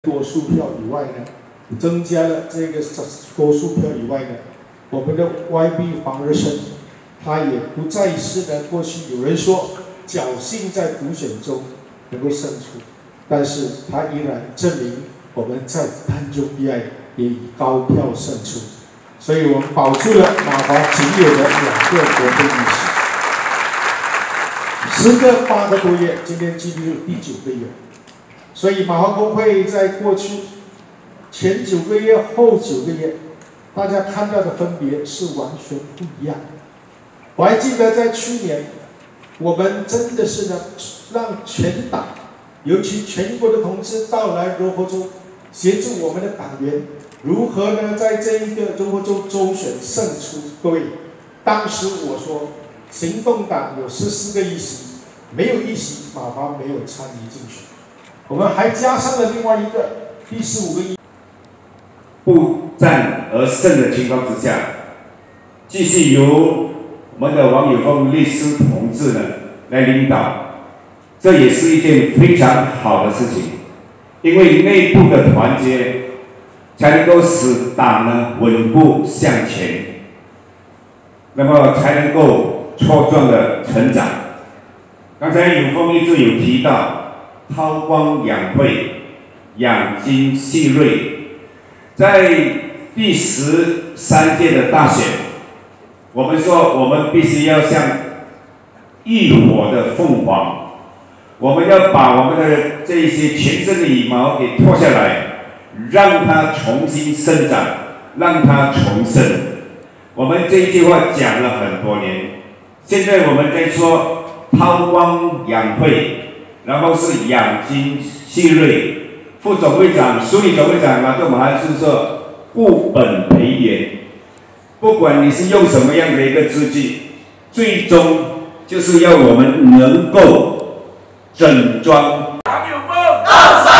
多数票以外呢，增加了这个多数票以外呢，我们的 YB 黄日升，他也不再是呢过去有人说侥幸在补选中能够胜出，但是他依然证明我们在丹中议案也以高票胜出，所以我们保住了马华仅有的2个国会议席。时隔8个多月，今天进入第9个月。 所以马华公会在过去前9个月、后9个月，大家看到的分别是完全不一样。我还记得在去年，我们真的是呢，让全党，尤其全国的同志到来柔佛州，协助我们的党员如何呢，在这一个柔佛州州选胜出。各位，当时我说，行动党有14个议席，没有一席马华没有参与竞选。 我们还加上了另外一个第15个议， 不战而胜的情况之下，继续由我们的王友凤律师同志呢来领导，这也是一件非常好的事情，因为内部的团结才能够使党呢稳步向前，那么才能够茁壮的成长。刚才友凤律师有提到。 韬光养晦，养精蓄锐。在第13届的大选，我们说我们必须要像浴火的凤凰，我们要把我们的这些全身的羽毛给脱下来，让它重新生长，让它重生。我们这一句话讲了很多年，现在我们在说韬光养晦。 然后是养精蓄锐，副总会长、署理总会长马克马汉是说固本培元，不管你是用什么样的一个字句，最终就是要我们能够整装。 王友凤到手。